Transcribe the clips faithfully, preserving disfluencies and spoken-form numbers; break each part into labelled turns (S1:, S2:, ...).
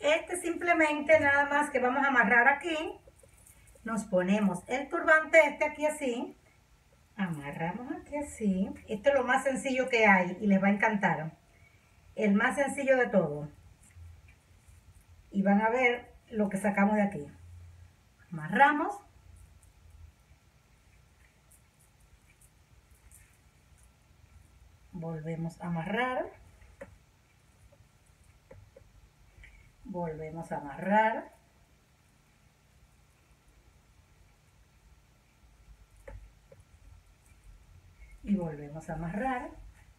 S1: este simplemente nada más que vamos a amarrar aquí. Nos ponemos el turbante este aquí así. Amarramos aquí así. Esto es lo más sencillo que hay y les va a encantar. El más sencillo de todo. Y van a ver lo que sacamos de aquí. Amarramos. Volvemos a amarrar. Volvemos a amarrar. Y volvemos a amarrar.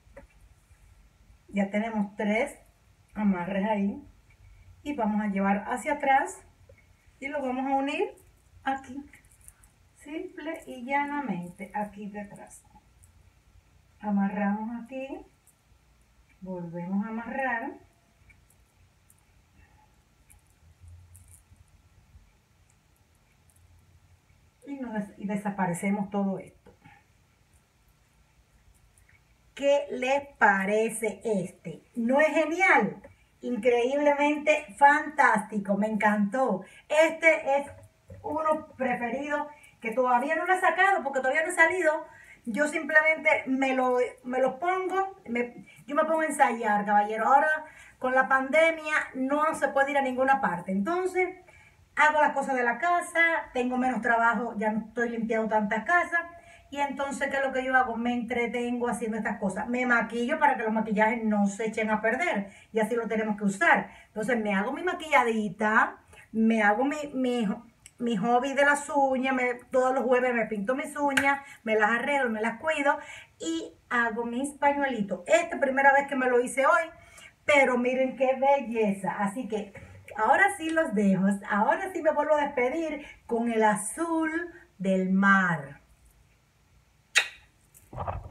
S1: Ya tenemos tres amarres ahí. Y vamos a llevar hacia atrás. Y lo vamos a unir aquí. Simple y llanamente aquí detrás. Amarramos aquí. Volvemos a amarrar. Y, nos, y desaparecemos todo esto. ¿Qué les parece este? ¿No es genial? Increíblemente fantástico, me encantó. Este es uno preferido que todavía no lo he sacado porque todavía no he salido. Yo simplemente me lo, me lo pongo, me, yo me pongo a ensayar, caballero. Ahora con la pandemia no se puede ir a ninguna parte. Entonces hago las cosas de la casa, tengo menos trabajo, ya no estoy limpiando tantas casas. Y entonces, ¿qué es lo que yo hago? Me entretengo haciendo estas cosas. Me maquillo para que los maquillajes no se echen a perder. Y así lo tenemos que usar. Entonces, me hago mi maquilladita. Me hago mi, mi, mi hobby de las uñas. Me, todos los jueves me pinto mis uñas. Me las arreglo, me las cuido. Y hago mis pañuelitos. Esta es la primera vez que me lo hice hoy. Pero miren qué belleza. Así que ahora sí los dejo. Ahora sí me vuelvo a despedir con el azul del mar.